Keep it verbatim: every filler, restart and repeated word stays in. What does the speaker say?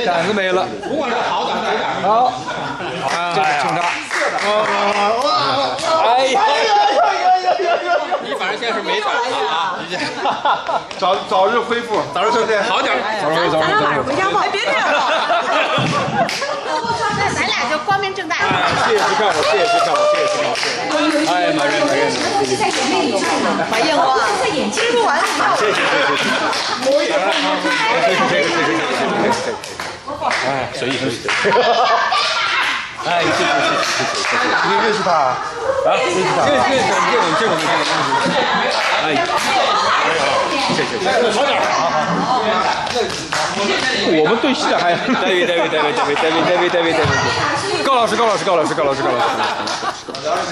胆子没了。 不管是好胆坏胆。 好，这个警察。哎呀！ 你反正现在是没胆啊！ 早早日恢复，早日恢复， 好点。 早日早日早日。 回家吧，别这样了。那咱俩就光明正大。 谢谢支票，我谢谢支票，我谢谢支票，谢谢。哎，马人马人， 马艳华，进入完了。 谢谢谢谢谢谢。这个这个这个这个这个。哎，随意随意。哎，谢谢谢谢谢谢。 你认识他啊？ 啊，认识他。这这这这种这种这种。哎，谢谢谢谢。好点，好好。我们对戏了还。David David David David David David David David。高老师高老师高老师高老师高老师。